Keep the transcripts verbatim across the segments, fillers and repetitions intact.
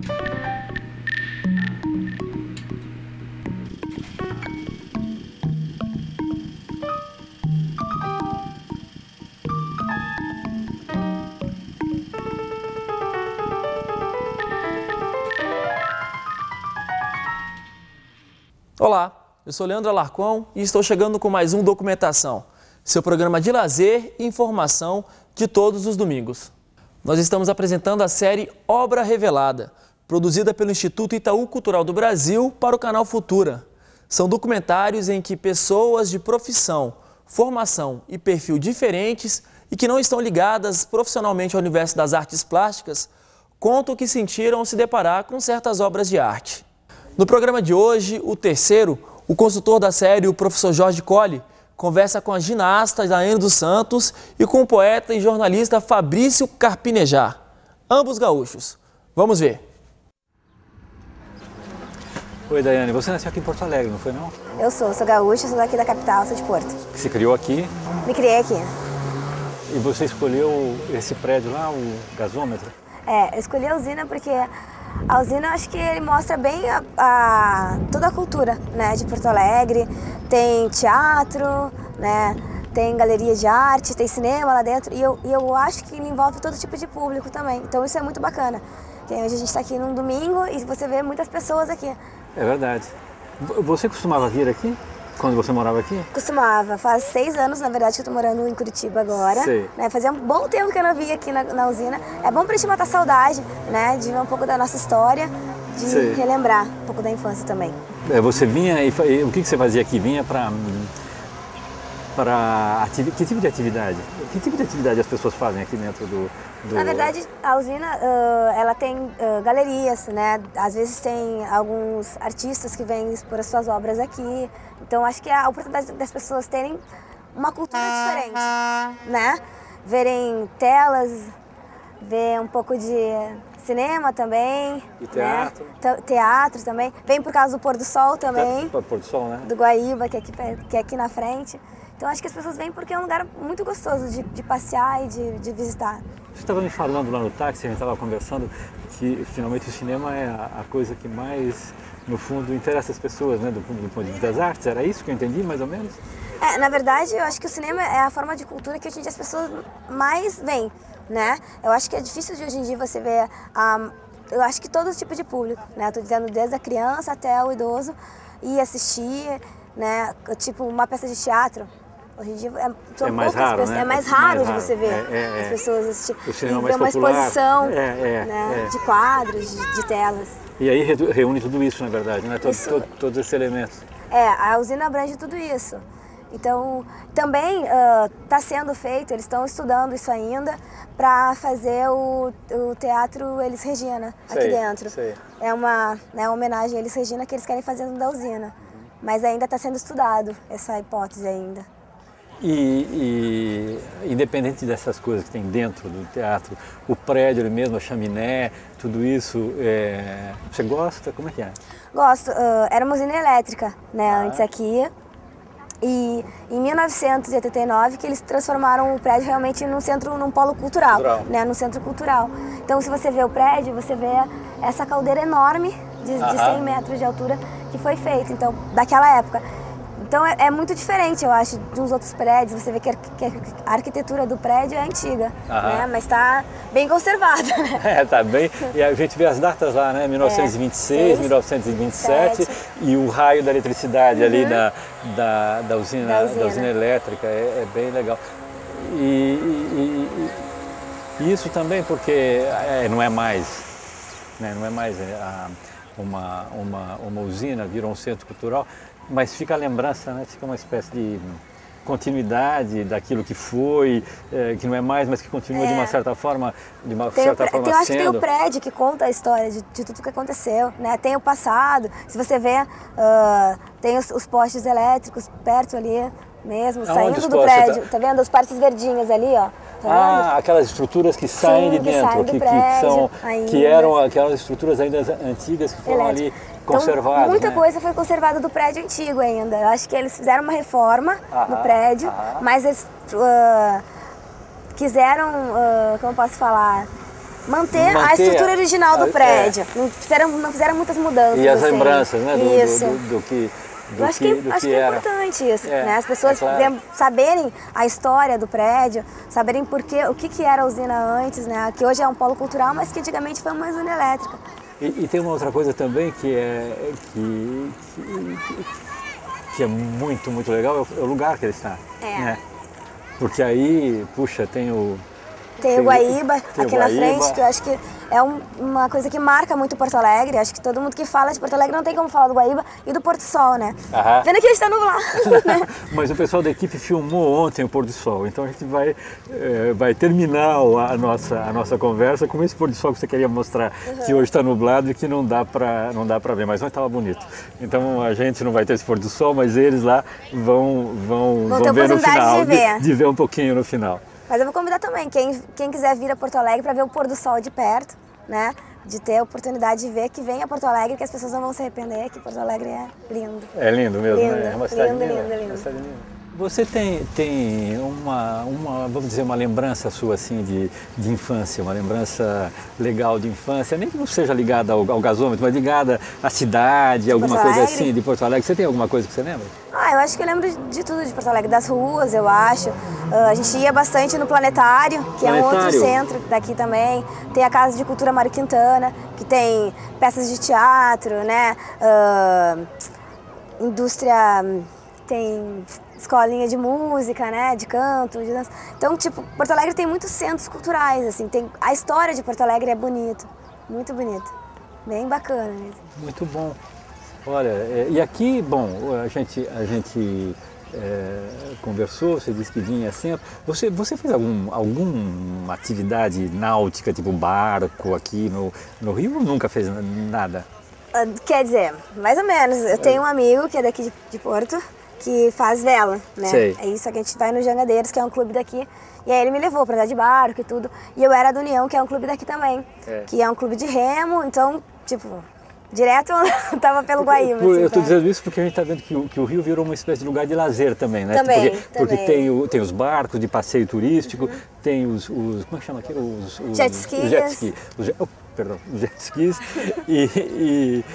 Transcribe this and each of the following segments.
Olá, eu sou Leandro Alarcon e estou chegando com mais um Documentação, seu programa de lazer e informação de todos os domingos. Nós estamos apresentando a série Obra Revelada, produzida pelo Instituto Itaú Cultural do Brasil para o canal Futura. São documentários em que pessoas de profissão, formação e perfil diferentes e que não estão ligadas profissionalmente ao universo das artes plásticas contam o que sentiram ao se deparar com certas obras de arte. No programa de hoje, o terceiro, o consultor da série, o professor Jorge Colli, conversa com a ginasta Daiane dos Santos e com o poeta e jornalista Fabrício Carpinejar, ambos gaúchos. Vamos ver. Oi, Daiane, você nasceu aqui em Porto Alegre, não foi não? Eu sou, sou gaúcha, sou daqui da capital, sou de Porto. Você criou aqui? Me criei aqui. E você escolheu esse prédio lá, o gasômetro? É, eu escolhi a usina porque a usina, acho que ele mostra bem a, a, toda a cultura, né, de Porto Alegre. Tem teatro, né, tem galeria de arte, tem cinema lá dentro. E eu, e eu acho que ele envolve todo tipo de público também. Então isso é muito bacana. Porque hoje a gente está aqui num domingo e você vê muitas pessoas aqui. É verdade. Você costumava vir aqui? Quando você morava aqui? Costumava. Faz seis anos, na verdade, que eu tô morando em Curitiba agora. Sei. Né? Fazia um bom tempo que eu não via aqui na, na usina. É bom pra gente matar saudade, né? De ver um pouco da nossa história, de Sei. relembrar um pouco da infância também. É, você vinha e, e o que, que você fazia aqui? Vinha para para que tipo de atividade? Que tipo de atividade as pessoas fazem aqui dentro do... do... Na verdade, a usina, uh, ela tem uh, galerias, né? Às vezes tem alguns artistas que vêm expor as suas obras aqui. Então, acho que é a oportunidade das pessoas terem uma cultura diferente, né? Verem telas, ver um pouco de cinema também. E teatro. Né? Teatro também. Vem por causa do pôr do sol também. Pôr do sol, né? Do Guaíba, que é aqui, que é aqui na frente. Então, acho que as pessoas vêm porque é um lugar muito gostoso de, de passear e de, de visitar. Você estava me falando lá no táxi, a gente estava conversando, que finalmente o cinema é a, a coisa que mais, no fundo, interessa as pessoas, né, do, do ponto de vista das artes. Era isso que eu entendi, mais ou menos? É, na verdade, eu acho que o cinema é a forma de cultura que hoje em dia as pessoas mais veem, né? Eu acho que é difícil de hoje em dia você ver, um, eu acho que todo tipo de público, né? Estou dizendo desde a criança até o idoso, ir assistir, né? Tipo uma peça de teatro. Hoje em dia é, é mais raro, pessoas, né? é mais raro mais de raro. você ver é, é, as pessoas assistir. O cinema e mais ver uma popular. exposição é, é, né, é. de quadros, de, de telas. E aí reúne tudo isso, na verdade, né? Todo, Isso, todo, todos esses elementos. É, a usina abrange tudo isso. Então, também está uh, sendo feito, eles estão estudando isso ainda, para fazer o, o Teatro Elis Regina aqui sei, dentro. Sei. É uma, né, homenagem a Elis Regina que eles querem fazer no da usina. Mas ainda está sendo estudado essa hipótese ainda. E, e independente dessas coisas que tem dentro do teatro, o prédio mesmo, a chaminé, tudo isso, é... você gosta? Como é que é? Gosto. Uh, era uma usina elétrica, né, ah. antes aqui. E em mil novecentos e oitenta e nove que eles transformaram o prédio realmente num centro, num polo cultural, cultural. né, num centro cultural. Então, se você vê o prédio, você vê essa caldeira enorme de, de cem metros de altura que foi feita, então, daquela época. Então é, é muito diferente, eu acho, de uns outros prédios. Você vê que a, que a arquitetura do prédio é antiga, né? Mas está bem conservada, né? É, tá bem. E a gente vê as datas lá, né? mil novecentos e vinte e seis, é, mil novecentos e vinte e sete e o raio da eletricidade uhum. ali da, da, da, usina, da, usina. da usina elétrica, é, é bem legal. E, e, e, e isso também porque é, não é mais, né? Não é mais a, uma, uma, uma usina, virou um centro cultural. Mas fica a lembrança, né? Fica uma espécie de continuidade daquilo que foi, é, que não é mais, mas que continua é. de uma certa forma, de uma tem certa o, forma tem, eu acho sendo. que tem o prédio que conta a história de, de tudo que aconteceu, né? Tem o passado, se você vê, uh, tem os, os postes elétricos perto ali mesmo, Aonde saindo do postes, prédio, tá? tá vendo? Os partes verdinhas ali, ó. Tá ah, vendo? aquelas estruturas que saem Sim, de dentro, que, saem do que, prédio, que são, ainda. que eram aquelas estruturas ainda antigas que foram Elétrico. ali conservadas. Então, muita né? coisa foi conservada do prédio antigo ainda. Eu acho que eles fizeram uma reforma aham, no prédio, aham. mas eles uh, quiseram, uh, como eu posso falar, manter, manter a estrutura original do a, prédio. É. Não, fizeram, não fizeram muitas mudanças. E as assim. lembranças, né? Do, Isso. do, do, do que. Do Eu acho que, que, do acho que que é era. importante isso, É, né? As pessoas é claro. ver- saberem a história do prédio, saberem por quê, o que, que era a usina antes, né? Que hoje é um polo cultural, mas que antigamente foi uma usina elétrica. E, e tem uma outra coisa também que é, que, que, que é muito, muito legal, é o, é o lugar que ele está. É. Né? Porque aí, puxa, tem o... Tem o Guaíba tem o aqui na Guaíba. frente, que eu acho que é um- uma coisa que marca muito Porto Alegre. Acho que todo mundo que fala de Porto Alegre não tem como falar do Guaíba e do Porto Sol, né? Aham. Pena que hoje está nublado, né? Mas o pessoal da equipe filmou ontem o pôr do sol, então a gente vai, eh, vai terminar o- a nossa, a nossa conversa com esse pôr do sol que você queria mostrar, que hoje está nublado e que não dá para não dá para ver, mas ontem estava bonito. Então a gente não vai ter esse pôr do sol, mas eles lá vão, vão, Vão ter ver no oportunidade final, de ver. de ver um pouquinho no final. Mas eu vou convidar também, quem, quem quiser vir a Porto Alegre para ver o pôr do sol de perto, né? De ter a oportunidade de ver que vem a Porto Alegre, que as pessoas não vão se arrepender, que Porto Alegre é lindo. É lindo mesmo, Lindo, né? É uma cidade lindo, linda. lindo, é lindo. uma cidade linda. Você tem, tem uma, uma, vamos dizer, uma lembrança sua assim de, de infância, uma lembrança legal de infância, nem que não seja ligada ao, ao gasômetro, mas ligada à cidade, alguma Porto coisa Alegre? assim de Porto Alegre. Você tem alguma coisa que você lembra? Ah, eu acho que eu lembro de tudo de Porto Alegre, das ruas, eu acho. Ah, a gente ia bastante no Planetário, que é um outro Planetário? centro daqui também. Tem a Casa de Cultura Mário Quintana, que tem peças de teatro, né? Ah, indústria, tem escolinha de música, né? De canto, de dança. Então, tipo, Porto Alegre tem muitos centros culturais, assim. Tem, a história de Porto Alegre é bonito, muito bonito. Bem bacana mesmo. Muito bom. Olha, é, e aqui, bom, a gente, a gente é, conversou, você disse que vinha sempre. Você, você fez algum, alguma atividade náutica, tipo barco aqui no, no Rio ou nunca fez nada? Ah, Quer dizer, mais ou menos. Eu tenho um amigo que é daqui de, de Porto, que faz vela, né? Sei. É isso, que a gente vai no Jangadeiros, que é um clube daqui. E aí ele me levou pra andar de barco e tudo. E eu era do União, que é um clube daqui também. É. Que é um clube de remo, então, tipo, direto eu tava pelo Guaíba. Por- assim, eu estou sabe? dizendo isso porque a gente está vendo que o, que o Rio virou uma espécie de lugar de lazer também, né? Também, porque porque também. tem, o, tem os barcos de passeio turístico, tem os, os. Como é que chama aqui? Os, os Jet skis. Os jet ski. Os, jet- oh, perdão, os jet skis. e. e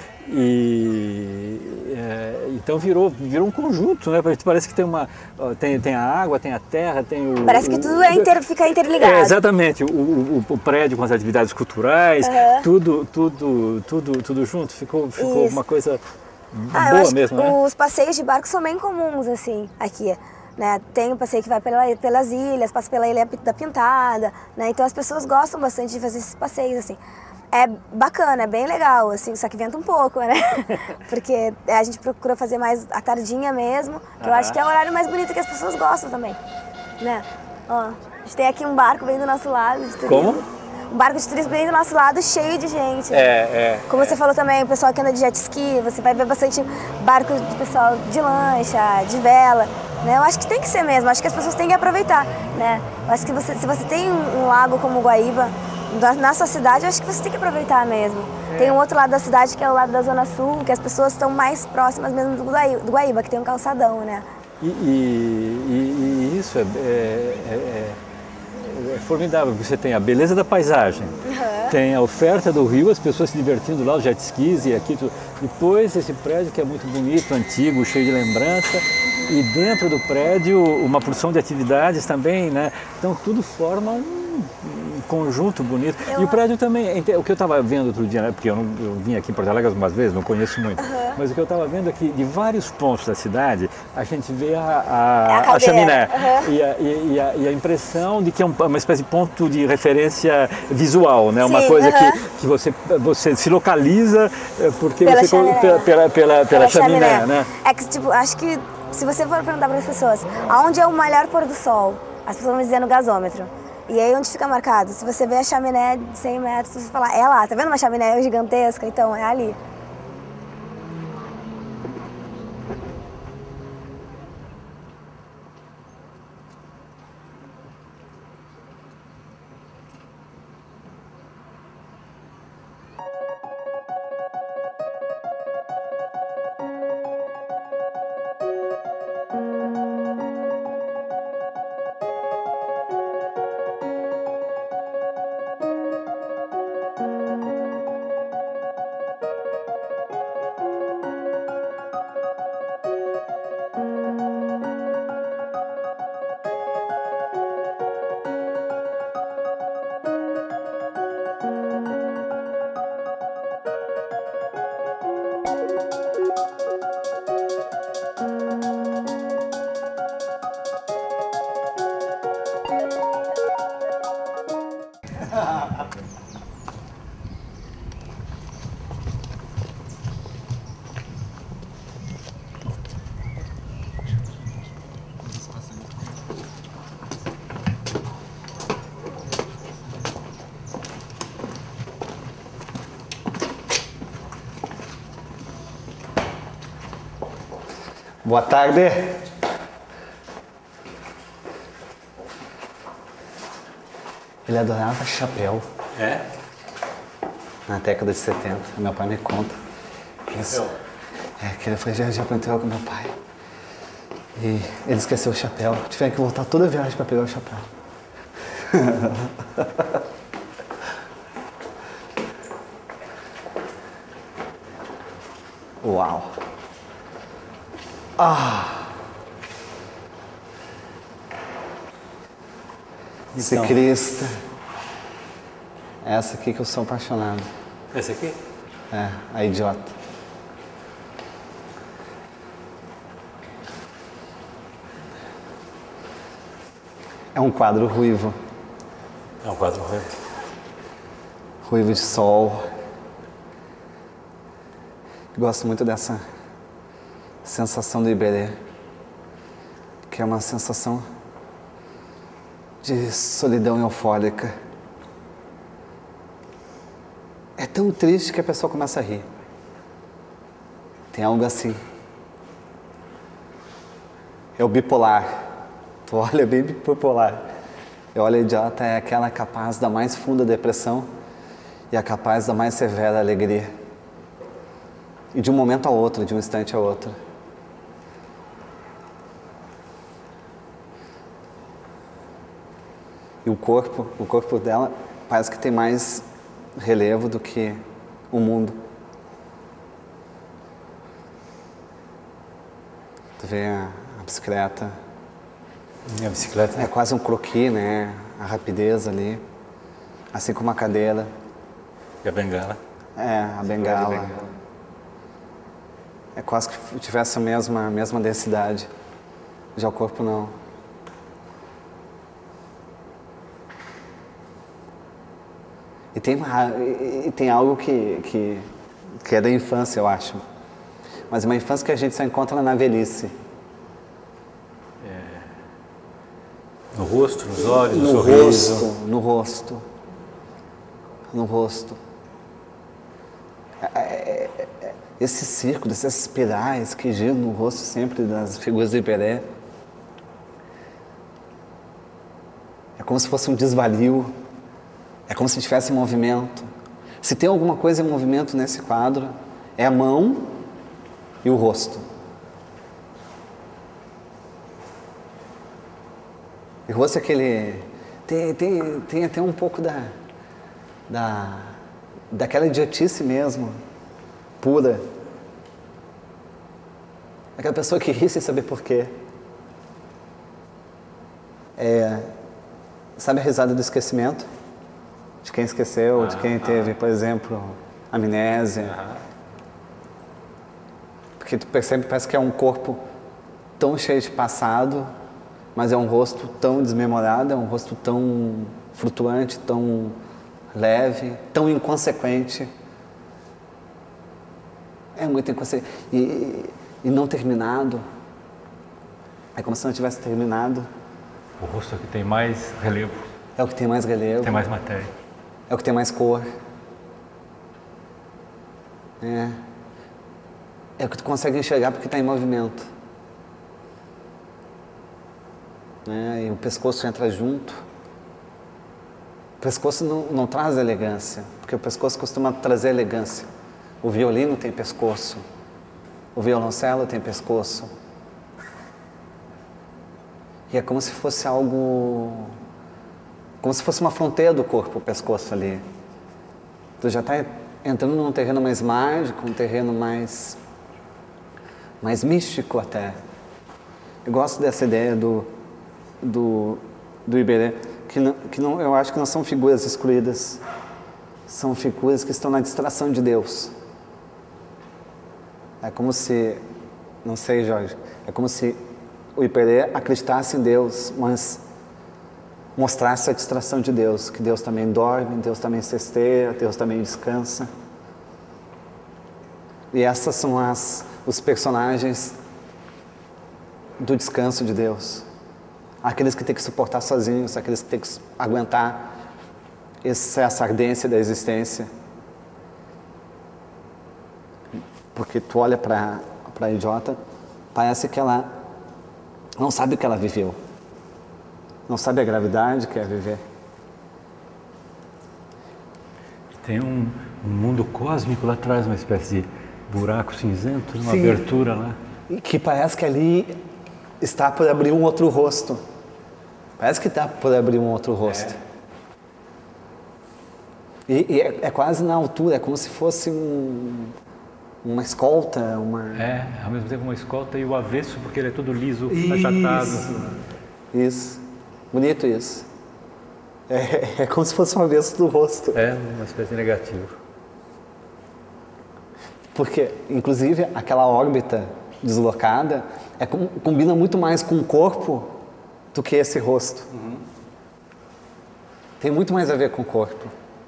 e, é, então virou, virou um conjunto, né? Parece que tem uma. ó, Tem, tem a água, tem a terra, tem o. Parece que o- tudo é inter, fica interligado. É, exatamente, o, o, o prédio com as atividades culturais, Uhum. tudo, tudo, tudo, tudo junto, ficou, ficou Isso. uma coisa Ah, eu boa acho mesmo, que né? os passeios de barco são bem comuns, assim, aqui. Né? Tem um passeio que vai pela, pelas ilhas, passa pela Ilha da Pintada, né? Então as pessoas gostam bastante de fazer esses passeios, assim. É bacana, é bem legal, assim, só que venta um pouco, né? Porque a gente procura fazer mais à tardinha mesmo, que eu acho que é o horário mais bonito que as pessoas gostam também, né? Ó, a gente tem aqui um barco bem do nosso lado. De turismo. Como? Um barco de turismo bem do nosso lado, cheio de gente. É, é. Como você falou também, o pessoal que anda de jet ski, você vai ver bastante barco de pessoal de lancha, de vela, né? Eu acho que tem que ser mesmo, acho que as pessoas têm que aproveitar, né? Eu acho que você, se você tem um, um lago como o Guaíba na, na sua cidade, eu acho que você tem que aproveitar mesmo. É. Tem um outro lado da cidade que é o lado da Zona Sul, que as pessoas estão mais próximas mesmo do Guaíba, do Guaíba que tem um calçadão, né? E, e- e- e isso é, é- é- é formidável, você tem a beleza da paisagem, tem a oferta do rio, as pessoas se divertindo lá, os jet skis e aqui tudo. Depois esse prédio que é muito bonito, antigo, cheio de lembrança, e dentro do prédio uma porção de atividades também, né? Então tudo forma um um conjunto bonito. Eu- E o prédio também, o que eu estava vendo outro dia, né, porque eu, não, eu vim aqui em Porto Alegre algumas vezes, não conheço muito, mas o que eu estava vendo aqui, de vários pontos da cidade, a gente vê a, a, É a a caldeira. chaminé Uhum. e, a, e, e a, e a impressão de que é um- uma espécie de ponto de referência visual, né? Uma Sim, coisa uhum. que, que você, você se localiza eh, porque Pela você chaminé. pela, pela, pela, pela chaminé, né? É que, tipo, acho que se você for perguntar para as pessoas aonde é o melhor pôr do sol, as pessoas vão dizer no gasômetro. E aí onde fica marcado? Se você vê a chaminé de cem metros, você fala, é lá, tá vendo uma chaminé gigantesca? Então, é ali. Boa tarde. Ele adorava chapéu. É? Na década de setenta, meu pai me conta. Isso. É, que ele foi viajar para o interior com meu pai. E ele esqueceu o chapéu. Tiveram que voltar toda a viagem para pegar o chapéu. Uau! Ah! Então. Ciclista. Essa aqui que eu sou apaixonado. Essa aqui? É, a Idiota. É um quadro ruivo. É um quadro ruivo. Ruivo de sol. Gosto muito dessa sensação do Iberê, que é uma sensação de solidão eufórica. É tão triste que a pessoa começa a rir. Tem algo assim. É o bipolar. Tu olha bem bipolar. Eu olho a Idiota, é aquela capaz da mais funda depressão e a capaz da mais severa alegria. E de um momento a outro, de um instante a outro. E o corpo, o corpo dela parece que tem mais relevo do que o mundo. Tu vê a, a bicicleta. E a bicicleta? É quase um croquis, né? A rapidez ali. Assim como a cadeira. E a bengala? É, a bengala. É quase que tivesse a mesma, a mesma densidade. Já o corpo não. E tem, uma, e, e tem algo que, que, que é da infância, eu acho. Mas uma infância que a gente só encontra na velhice. É. No rosto, nos olhos, no, no sorriso. rosto, no rosto. No rosto. É, é, é, esse círculo, essas espirais que giram no rosto sempre das figuras do Iberê. É como se fosse um desvario. É como se tivesse movimento. Se tem alguma coisa em movimento nesse quadro, é a mão e o rosto. E o rosto é aquele... Tem, tem, tem até um pouco da, da, daquela idiotice mesmo, pura. Aquela pessoa que ri sem saber porquê. É, sabe a risada do esquecimento? De quem esqueceu, ah, de quem teve, ah. por exemplo, amnésia. Ah. Porque tu percebe, parece que é um corpo tão cheio de passado, mas é um rosto tão desmemorado, é um rosto tão flutuante, tão leve, tão inconsequente. É muito inconsequente. E, e não terminado. É como se não tivesse terminado. O rosto é o que tem mais relevo. É o que tem mais relevo. Tem mais matéria. É o que tem mais cor. É. É o que tu consegue enxergar porque está em movimento. É, e o pescoço entra junto. O pescoço não, não traz elegância, porque o pescoço costuma trazer elegância. O violino tem pescoço. O violoncelo tem pescoço. E é como se fosse algo... Como se fosse uma fronteira do corpo, o pescoço ali. Tu já está entrando num terreno mais mágico, um terreno mais, mais místico até. Eu gosto dessa ideia do, do, do Iberê, que, não, que não, eu acho que não são figuras excluídas, são figuras que estão na distração de Deus. É como se, não sei, Jorge, é como se o Iberê acreditasse em Deus, mas mostrasse a distração de Deus, que Deus também dorme, Deus também cesteia, Deus também descansa. E essas são as, os personagens do descanso de Deus. Aqueles que têm que suportar sozinhos, aqueles que têm que aguentar essa, essa ardência da existência. Porque tu olha para a Idiota, parece que ela não sabe o que ela viveu. Não sabe a gravidade que é viver. Tem um, um mundo cósmico lá atrás, uma espécie de buraco cinzento, uma Sim. abertura lá. E que parece que ali está por abrir um outro rosto. Parece que está por abrir um outro rosto. É. E, e é, é quase na altura, é como se fosse um, uma escolta, uma... É, ao mesmo tempo uma escolta e o avesso, porque ele é todo liso, achatado. Isso, bonito isso. É, é como se fosse um avesso do rosto. É, uma espécie de negativo. Porque, inclusive, aquela órbita deslocada é, combina muito mais com o corpo do que esse rosto. Uhum. Tem muito mais a ver com o corpo.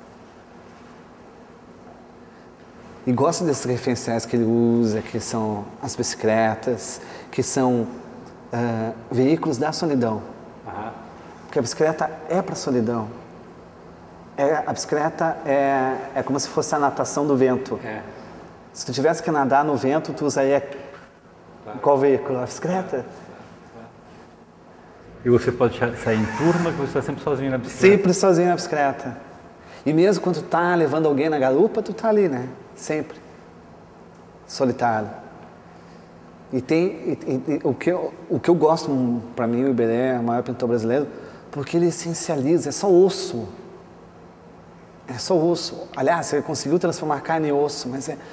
E gosto desses referenciais que ele usa, que são as bicicletas, que são uh, veículos da solidão. Uhum. Porque a bicicleta é para a solidão. É, a bicicleta é, é como se fosse a natação do vento. É. Se tu tivesse que nadar no vento, tu usaria qual veículo? A bicicleta? E você pode sair em turma, que você está sempre sozinho na bicicleta? Sempre sozinho na bicicleta. E mesmo quando tu tá levando alguém na garupa, tu tá ali, né? Sempre. Solitário. E tem... E, e, o, que eu, o que eu gosto, para mim, o Iberê é o maior pintor brasileiro, porque ele essencializa, é só osso. É só osso. Aliás, ele conseguiu transformar carne em osso, mas é...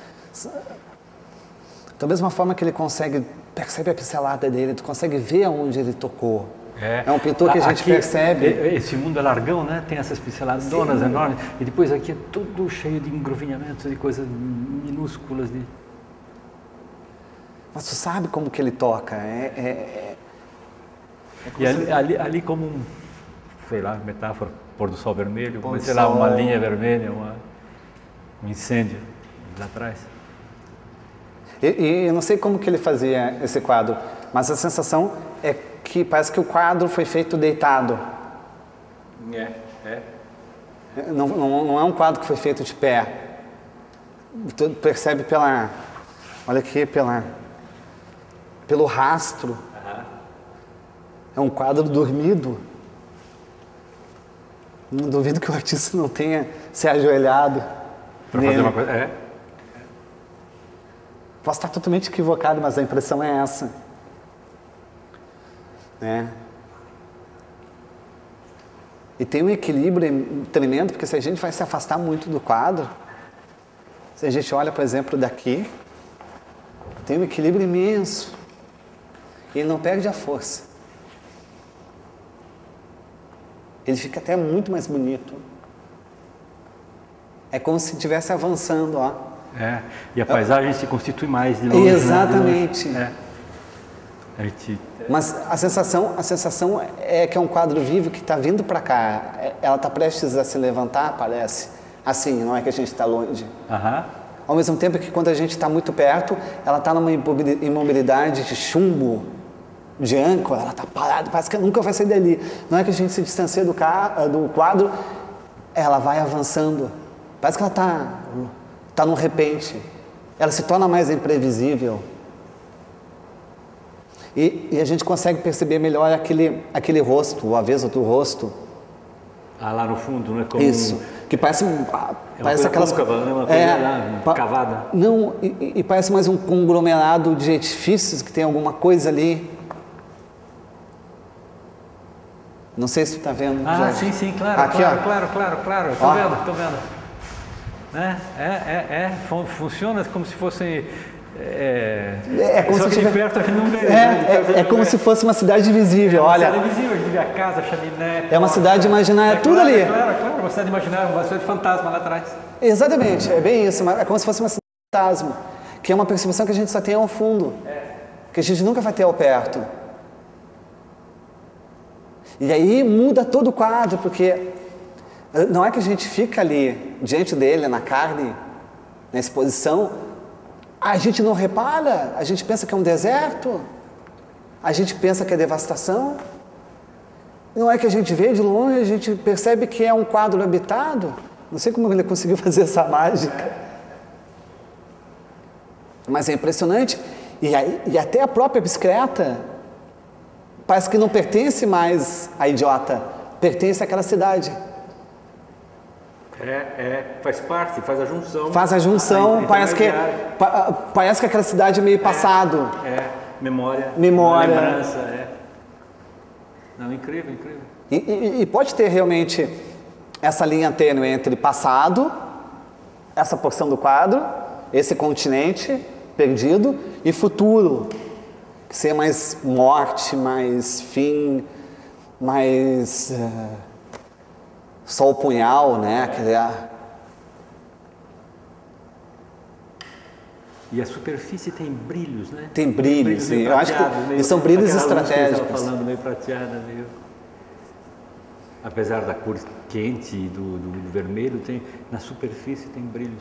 Da mesma forma que ele consegue, percebe a pincelada dele, tu consegue ver aonde ele tocou. É, é um pintor que a gente aqui, percebe. Esse mundo é largão, né? Tem essas pinceladas donas enormes. E depois aqui é tudo cheio de engrovinhamentos, de coisas minúsculas. De... Mas tu sabe como que ele toca. É, é, é... E ali, ali, ali como um, sei lá, metáfora, pôr do sol vermelho, como, sei lá, uma linha vermelha, uma, um incêndio lá atrás. E, e eu não sei como que ele fazia esse quadro, mas a sensação é que parece que o quadro foi feito deitado. É, é. Não, não, não é um quadro que foi feito de pé. Tu percebe pela... Olha aqui, pela, pelo rastro. Uhum. É um quadro dormido. Não duvido que o artista não tenha se ajoelhado para fazer uma coisa... É. Posso estar totalmente equivocado, mas a impressão é essa. Né? E tem um equilíbrio tremendo, porque se a gente vai se afastar muito do quadro, se a gente olha, por exemplo, daqui, tem um equilíbrio imenso. E ele não perde a força. Ele fica até muito mais bonito. É como se estivesse avançando, ó. É, e a paisagem se constitui mais de longe. Exatamente. Né? É. A gente... Mas a sensação, a sensação é que é um quadro vivo que está vindo para cá. Ela está prestes a se levantar, parece. Assim, não é que a gente está longe. Uhum. Ao mesmo tempo que quando a gente está muito perto, ela está numa imobilidade de chumbo, de âncora, ela está parada, parece que nunca vai sair dali. Não é que a gente se distancia do, ca... do quadro, ela vai avançando. Parece que ela está... Está num repente, ela se torna mais imprevisível. E, e a gente consegue perceber melhor aquele, aquele rosto, o avesso do rosto. Ah, lá no fundo, não é como... Isso, um... que parece, é parece aquelas... Côncava, né? Uma coisa é, lá, pa... cavada. Não, e, e parece mais um conglomerado de edifícios que tem alguma coisa ali. Não sei se tu está vendo. Ah, Jorge. sim, sim, claro, Aqui, claro, ó. claro, claro, claro, estou vendo, estou vendo. É, é, é, é, funciona como se fossem... É, é como só se que tiver... de perto a gente não vê. É, né? é, é como se fosse uma cidade invisível, é uma olha. cidade invisível, a gente vê a casa, a chaminé... É uma cidade imaginária, é, tudo claro, ali. É claro, claro, uma cidade imaginária, uma cidade fantasma lá atrás. Exatamente, é bem isso, é como se fosse uma cidade fantasma, que é uma percepção que a gente só tem ao fundo, é. que a gente nunca vai ter ao perto. E aí muda todo o quadro, porque não é que a gente fica ali, diante dele, na carne, na exposição, a gente não repara, a gente pensa que é um deserto, a gente pensa que é devastação. Não é que a gente vê de longe, a gente percebe que é um quadro habitado. Não sei como ele conseguiu fazer essa mágica. Mas é impressionante. E, aí, e até a própria bicicleta parece que não pertence mais à Idiota, pertence àquela cidade. É, é, faz parte, faz a junção. Faz a junção, parece que, pa, parece que aquela cidade é meio passado. É, é memória. Memória. Lembrança, é. Não, incrível, incrível. E, e, e pode ter realmente essa linha tênue entre passado, essa porção do quadro, esse continente perdido, e futuro, que seja mais morte, mais fim, mais uh, só o punhal, né? Aquele, uh... E a superfície tem brilhos, né? Tem brilhos, sim. Eu acho que meio, são brilhos estratégicos. Que falando meio prateada, meio... Apesar da cor quente e do, do, do vermelho, tem, na superfície tem brilhos.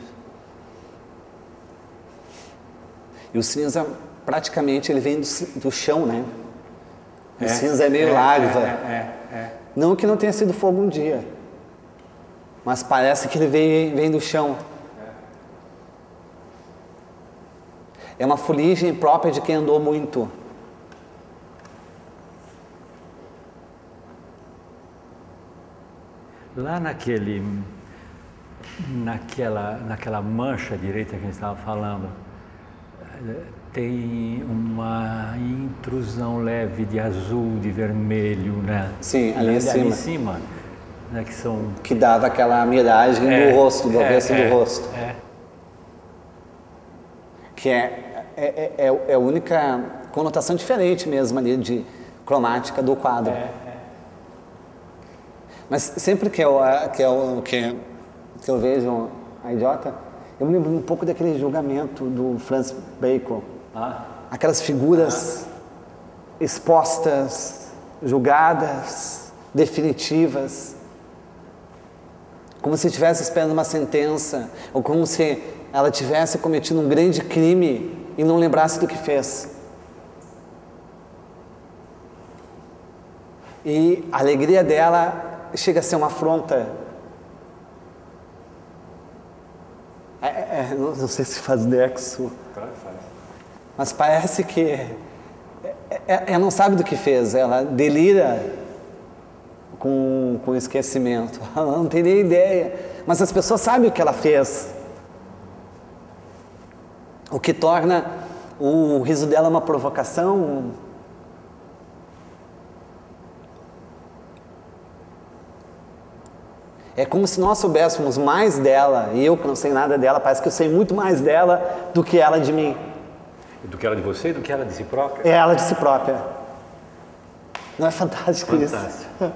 E o cinza, praticamente, ele vem do, do chão, né? O é, cinza é meio é, larva. É, é, é. Não que não tenha sido fogo um dia, mas parece que ele vem, vem do chão. É uma fuligem própria de quem andou muito. Lá naquele, naquela, naquela mancha direita que a gente estava falando, tem uma intrusão leve de azul, de vermelho, né? Sim, ali, ali em cima. Ali em cima, né? Que são... Que dava aquela miragem é, do rosto, do é, avesso é, do rosto. É. Que é, é, é, é a única conotação diferente mesmo ali de cromática do quadro. É, é. Mas sempre que eu, que, eu, que, que eu vejo a Idiota, eu me lembro um pouco daquele julgamento do Francis Bacon. Ah. Aquelas figuras ah. expostas, julgadas, definitivas. Como se estivesse esperando uma sentença, ou como se ela tivesse cometido um grande crime e não lembrasse do que fez. E a alegria dela chega a ser uma afronta. É, é, não, não sei se faz nexo. Claro que faz. Mas parece que é, é, ela não sabe do que fez, ela delira com, com esquecimento. Ela não tem nem ideia. Mas as pessoas sabem o que ela fez. O que torna o riso dela uma provocação. É como se nós soubéssemos mais dela, e eu que não sei nada dela, parece que eu sei muito mais dela do que ela de mim. Do que ela de você e do que ela de si própria? É ela de si própria. Não é fantástico, fantástico. Isso?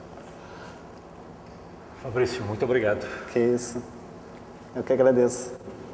Fabrício, muito obrigado. Que isso. Eu que agradeço.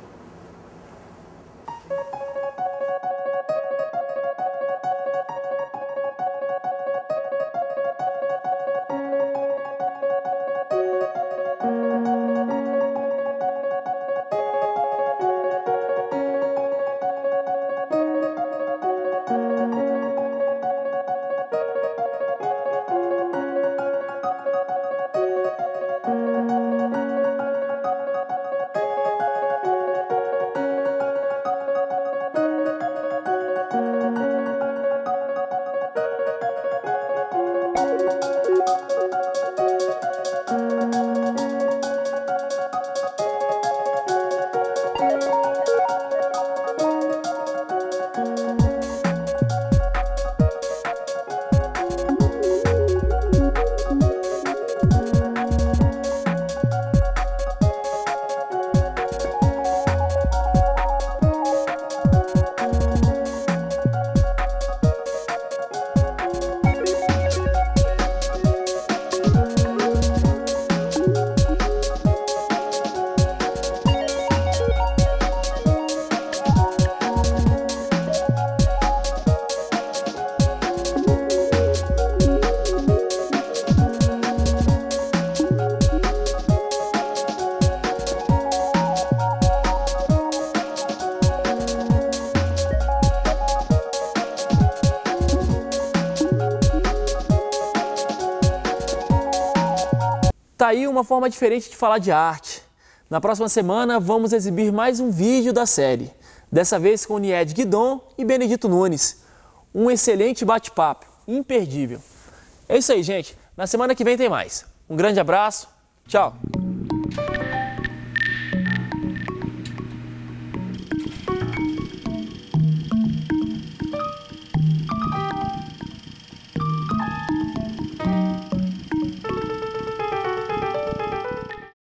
Tá aí uma forma diferente de falar de arte. Na próxima semana vamos exibir mais um vídeo da série. dessa vez com Nied Guidon e Benedito Nunes. Um excelente bate-papo, imperdível. É isso aí, gente. Na semana que vem tem mais. Um grande abraço, tchau!